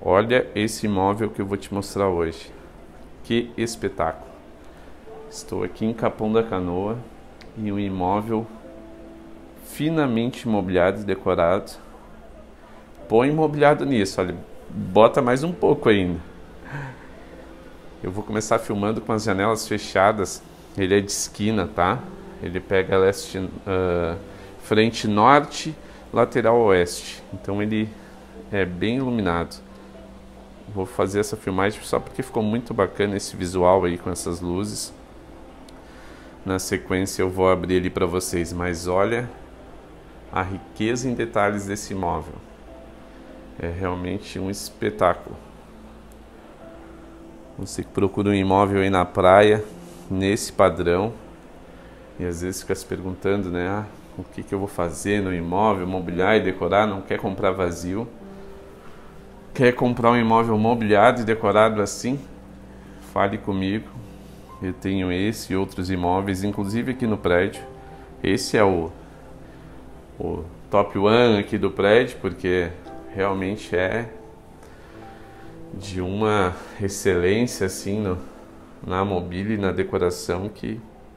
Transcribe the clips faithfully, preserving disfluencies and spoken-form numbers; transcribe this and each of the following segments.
Olha esse imóvel que eu vou te mostrar hoje. Que espetáculo! Estou aqui em Capão da Canoa e um imóvel finamente imobiliado e decorado. Põe imobiliado nisso, olha, bota mais um pouco ainda. Eu vou começar filmando com as janelas fechadas. Ele é de esquina, tá? Ele pega leste, uh, frente norte, lateral oeste. Então ele é bem iluminado. Vou fazer essa filmagem só porque ficou muito bacana esse visual aí com essas luzes. Na sequência eu vou abrir ele para vocês, mas olha a riqueza em detalhes desse imóvel. É realmente um espetáculo. Você que procura um imóvel aí na praia, nesse padrão, e às vezes fica se perguntando, né, ah, o que, que eu vou fazer no imóvel, mobiliar e decorar, não quer comprar vazio. Quer comprar um imóvel mobiliado e decorado assim? Fale comigo. Eu tenho esse e outros imóveis, inclusive aqui no prédio. Esse é o, o top one aqui do prédio, porque realmente é de uma excelência assim no, na mobília e na decoração que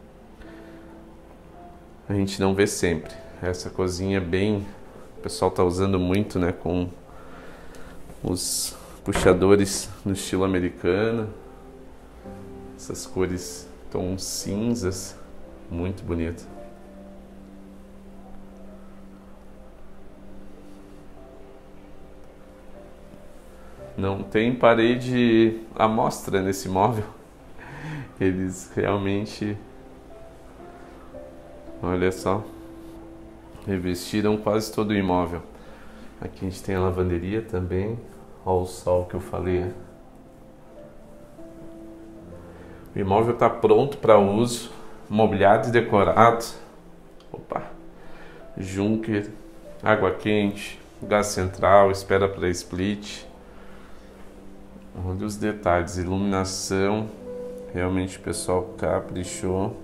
a gente não vê sempre. Essa cozinha bem, o pessoal está usando muito, né, com os puxadores no estilo americano, essas cores tons cinzas, muito bonito. Não tem parede à mostra nesse móvel. Eles realmente, olha só, revestiram quase todo o imóvel. Aqui a gente tem a lavanderia também. Olha o sol que eu falei. O imóvel está pronto para uso, mobiliado e decorado. Opa! Junker, água quente, gás central, espera para split. Olha os detalhes, iluminação. Realmente o pessoal caprichou.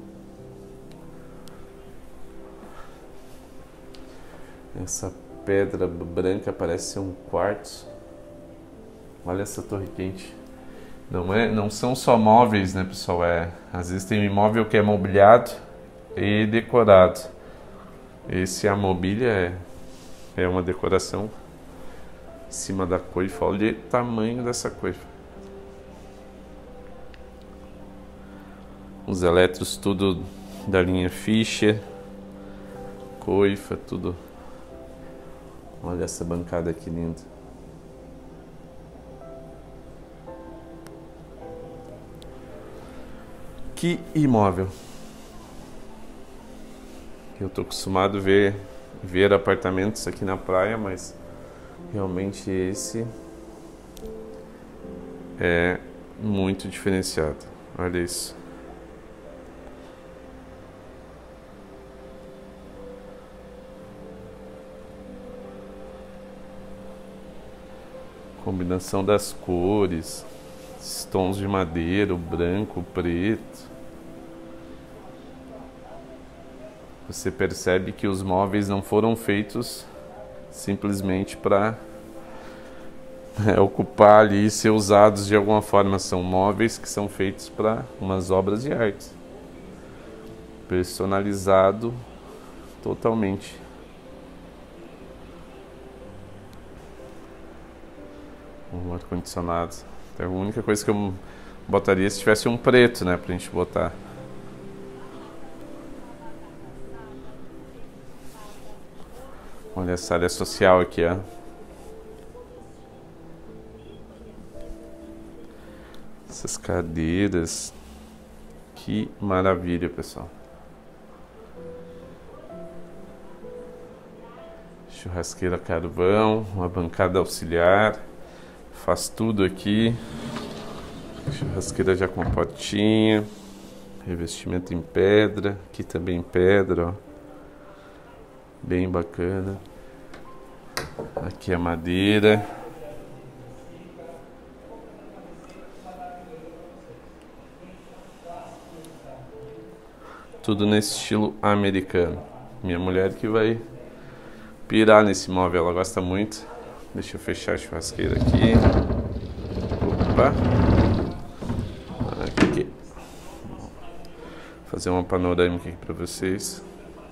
Essa pedra branca parece ser um quartzo. Olha essa torre quente. Não é, não são só móveis, né, pessoal? É, às vezes tem um imóvel que é mobiliado e decorado. Esse a mobília é, é uma decoração em cima da coifa. Olha o tamanho dessa coifa. Os eletros tudo da linha Fischer. Coifa, tudo. Olha essa bancada aqui linda. Que imóvel. Eu tô acostumado a ver, ver apartamentos aqui na praia, mas realmente esse é muito diferenciado. Olha isso. Combinação das cores, esses tons de madeira, o branco, o preto. Você percebe que os móveis não foram feitos simplesmente para é, ocupar ali e ser usados de alguma forma. São móveis que são feitos para umas obras de arte. Personalizado totalmente. Um ar-condicionado. A única coisa que eu botaria se tivesse um preto, né, pra gente botar. Olha essa área social aqui, ó. Essas cadeiras. Que maravilha, pessoal. Churrasqueira a carvão, uma bancada auxiliar. Faz tudo aqui. Churrasqueira já com potinha. Revestimento em pedra. Aqui também em pedra, ó. Bem bacana. Aqui a madeira. Tudo nesse estilo americano. Minha mulher que vai pirar nesse móvel, ela gosta muito. Deixa eu fechar a churrasqueira aqui. Opa. Aqui. Vou fazer uma panorâmica aqui para vocês.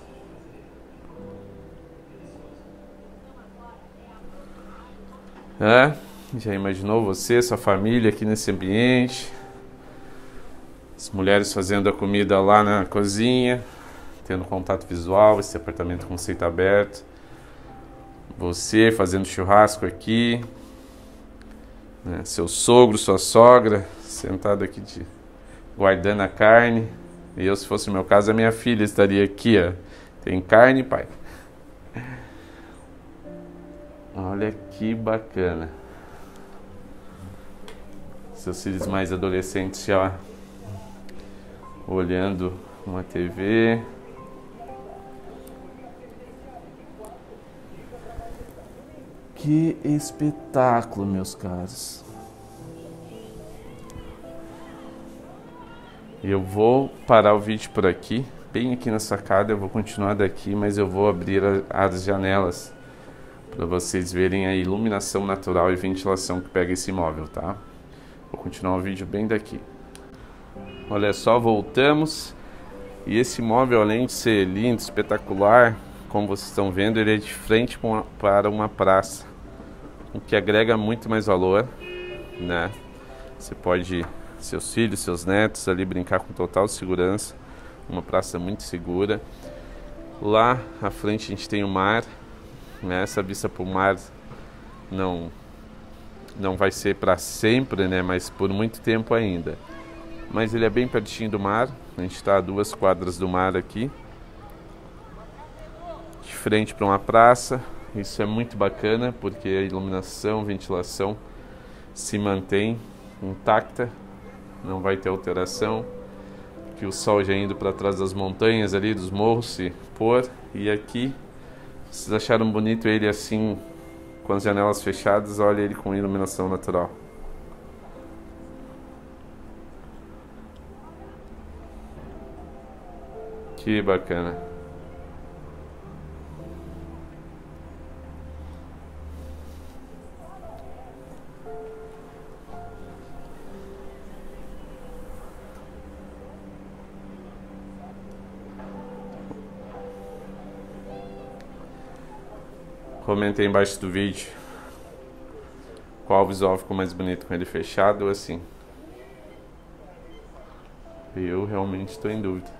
É, já imaginou você, sua família aqui nesse ambiente? As mulheres fazendo a comida lá na cozinha, tendo contato visual, esse apartamento conceito aberto. Você fazendo churrasco aqui, né? Seu sogro, sua sogra, sentado aqui de, guardando a carne. E eu, se fosse o meu caso, a minha filha estaria aqui, ó. Tem carne, pai? Olha que bacana. Seus filhos mais adolescentes já olhando uma T V. Que espetáculo, meus caros. Eu vou parar o vídeo por aqui, bem aqui na sacada. Eu vou continuar daqui, mas eu vou abrir a, as janelas para vocês verem a iluminação natural e ventilação que pega esse imóvel, tá? Vou continuar o vídeo bem daqui. Olha só, voltamos. E esse imóvel, além de ser lindo, espetacular, como vocês estão vendo, ele é de frente para uma praça, o que agrega muito mais valor, né? Você pode, seus filhos, seus netos ali brincar com total segurança. Uma praça muito segura. Lá à frente a gente tem o mar, né? Essa vista para o mar não, não vai ser para sempre, né? Mas por muito tempo ainda. Mas ele é bem pertinho do mar. A gente está a duas quadras do mar aqui, de frente para uma praça. Isso é muito bacana, porque a iluminação, ventilação se mantém intacta, não vai ter alteração. Que o sol já indo para trás das montanhas ali, dos morros se pôr. E aqui, vocês acharam bonito ele assim, com as janelas fechadas? Olha ele com iluminação natural. Que bacana. Comenta aí embaixo do vídeo qual visual ficou mais bonito, com ele fechado ou assim. Eu realmente estou em dúvida.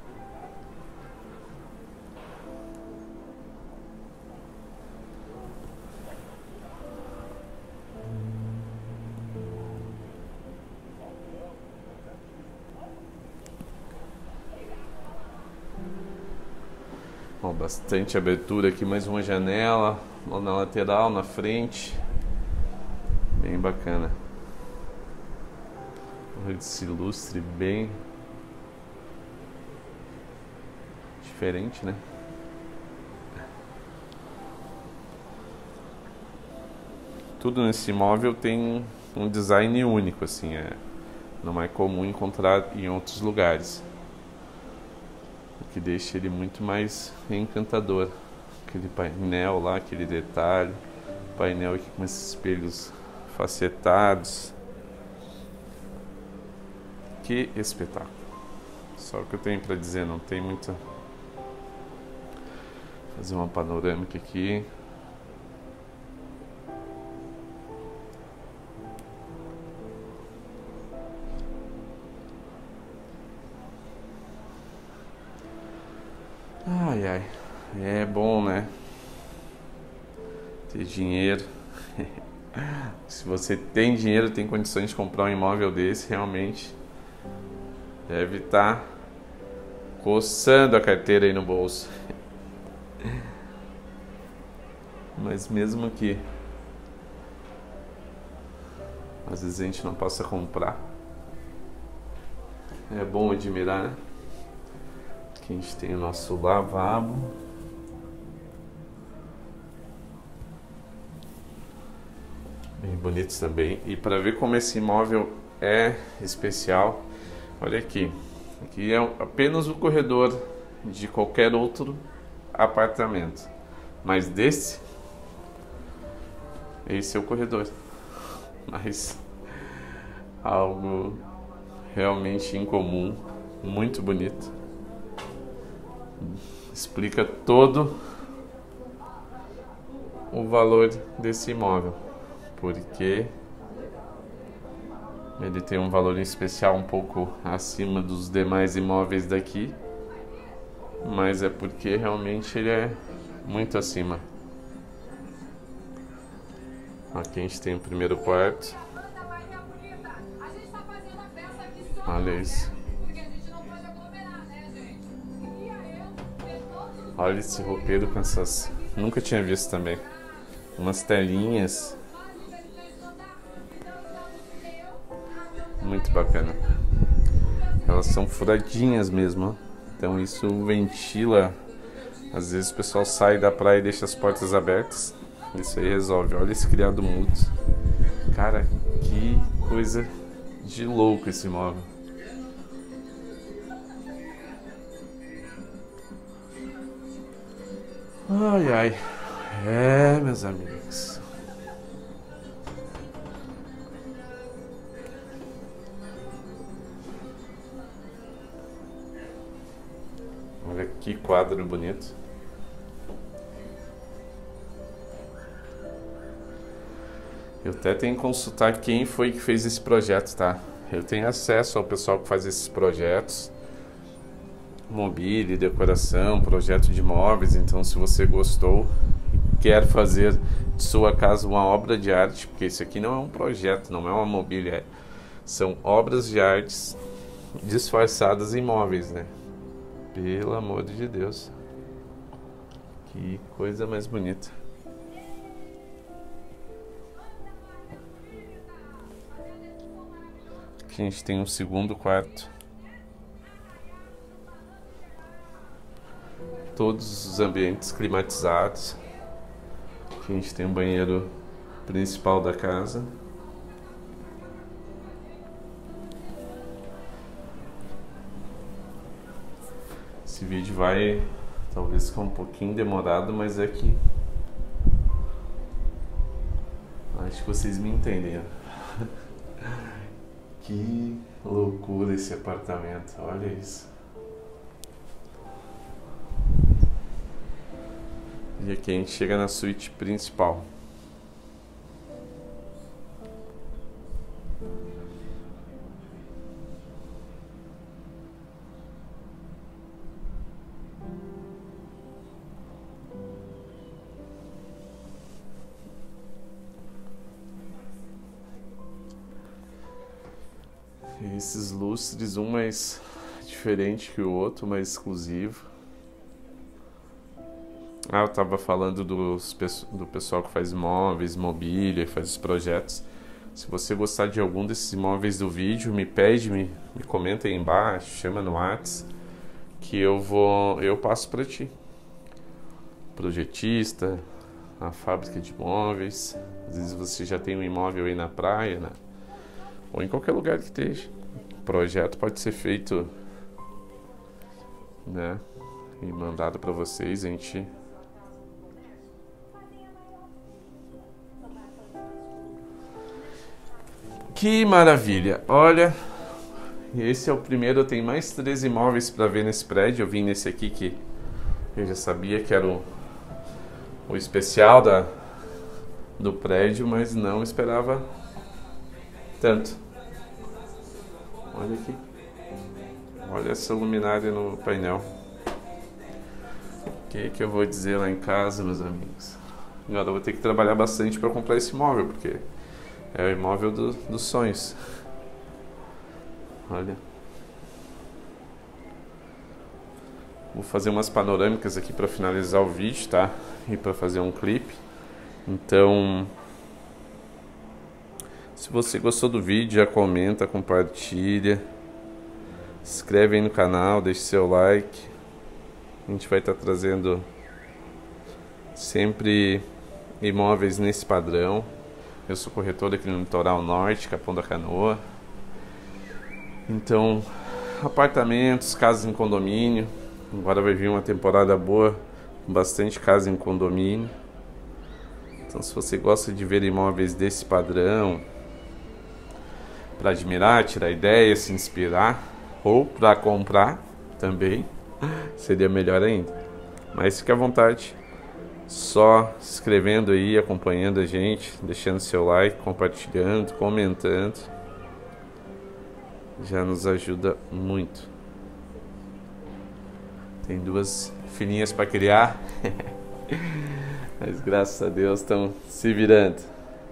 Ó, bastante abertura aqui, mais uma janela lá na lateral, na frente. Bem bacana. Esse lustre bem diferente, né? Tudo nesse imóvel tem um design único, assim, é, não é comum encontrar em outros lugares. O que deixa ele muito mais encantador. Aquele painel lá, aquele detalhe. Painel aqui com esses espelhos facetados. Que espetáculo. Só o que eu tenho para dizer, não tem muita. Vou fazer uma panorâmica aqui. Ai, ai, é bom, né? Ter dinheiro. Se você tem dinheiro, tem condições de comprar um imóvel desse, realmente deve estar coçando a carteira aí no bolso. Mas mesmo que às vezes a gente não possa comprar, é bom admirar, né? Aqui a gente tem o nosso lavabo. Bem bonitos também. E para ver como esse imóvel é especial, olha aqui. Aqui é apenas o corredor de qualquer outro apartamento. Mas desse, esse é o corredor. Mas algo realmente incomum, muito bonito. Explica todo o valor desse imóvel, porque ele tem um valor especial um pouco acima dos demais imóveis daqui, mas é porque realmente ele é muito acima. Aqui a gente tem o primeiro quarto. Olha isso. Olha esse roupeiro com essas... Nunca tinha visto também. Umas telinhas. Muito bacana. Elas são furadinhas mesmo, ó. Então isso ventila. Às vezes o pessoal sai da praia e deixa as portas abertas. Isso aí resolve. Olha esse criado mudo. Cara, que coisa de louco esse imóvel. Ai, ai. É, meus amigos. Olha que quadro bonito. Eu até tenho que consultar quem foi que fez esse projeto, tá? Eu tenho acesso ao pessoal que faz esses projetos. Mobília, decoração, projeto de imóveis. Então, se você gostou e quer fazer de sua casa uma obra de arte, porque isso aqui não é um projeto, não é uma mobília, são obras de artes disfarçadas em imóveis, né? Pelo amor de Deus, que coisa mais bonita. Aqui a gente tem um segundo quarto. Todos os ambientes climatizados. Aqui a gente tem um banheiro principal da casa. Esse vídeo vai talvez ficar um pouquinho demorado, mas é que acho que vocês me entendem, ó. Que loucura esse apartamento, olha isso. E aqui a gente chega na suíte principal. Esses lustres, um mais diferente que o outro, mais exclusivo. Ah, eu tava falando dos, do pessoal que faz imóveis, mobília, faz os projetos. Se você gostar de algum desses imóveis do vídeo, me pede, me, me comenta aí embaixo, chama no WhatsApp, que eu vou, eu passo para ti. Projetista, a fábrica de imóveis. Às vezes você já tem um imóvel aí na praia, né? Ou em qualquer lugar que esteja. O projeto pode ser feito, né, e mandado para vocês. A gente que maravilha! Olha, esse é o primeiro. Eu tenho mais três imóveis para ver nesse prédio. Eu vim nesse aqui que eu já sabia que era o, o especial da, do prédio, mas não esperava tanto. Olha aqui. Olha essa luminária no painel. O que que eu vou dizer lá em casa, meus amigos? Agora eu vou ter que trabalhar bastante para comprar esse imóvel, porque é o imóvel do, dos sonhos. Olha. Vou fazer umas panorâmicas aqui para finalizar o vídeo, tá? E para fazer um clipe. Então, se você gostou do vídeo, já comenta, compartilha, se inscreve aí no canal, deixe seu like. A gente vai estar trazendo sempre imóveis nesse padrão. Eu sou corretor aqui no Litoral Norte, Capão da Canoa. Então, apartamentos, casas em condomínio. Agora vai vir uma temporada boa, com bastante casa em condomínio. Então, se você gosta de ver imóveis desse padrão, para admirar, tirar ideia, se inspirar, ou para comprar também, seria melhor ainda. Mas fique à vontade, só se inscrevendo aí, acompanhando a gente, deixando seu like, compartilhando, comentando, já nos ajuda muito. Tem duas filhinhas para criar, mas graças a Deus estão se virando.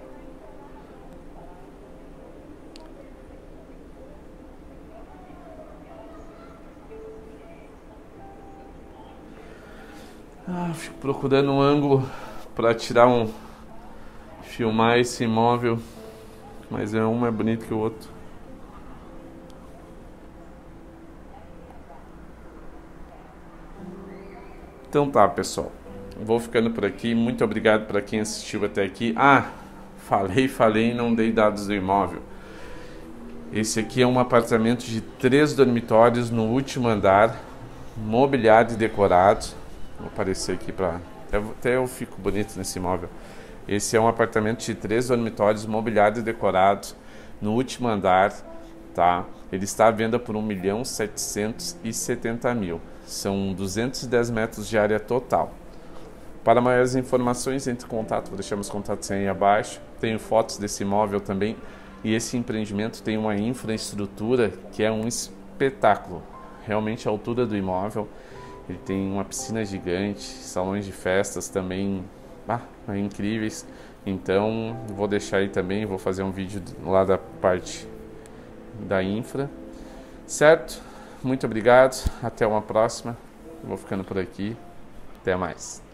Ah, fico procurando um ângulo para tirar um, filmar esse imóvel, mas é um mais bonito que o outro. Então tá, pessoal, vou ficando por aqui. Muito obrigado para quem assistiu até aqui. Ah, falei, falei e não dei dados do imóvel. Esse aqui é um apartamento de três dormitórios no último andar, mobiliado e decorado. Vou aparecer aqui para até, até eu fico bonito nesse imóvel. Esse é um apartamento de três dormitórios, mobiliado e decorado, no último andar, tá? Ele está à venda por um milhão setecentos e setenta mil. São duzentos e dez metros de área total. Para maiores informações, entre em contato, vou deixar meus contatos aí abaixo. Tenho fotos desse imóvel também. E esse empreendimento tem uma infraestrutura que é um espetáculo. Realmente a altura do imóvel. Ele tem uma piscina gigante, salões de festas também ah, incríveis. Então vou deixar aí também, vou fazer um vídeo lá da parte da infra. Certo? Muito obrigado, até uma próxima. Vou ficando por aqui. Até mais.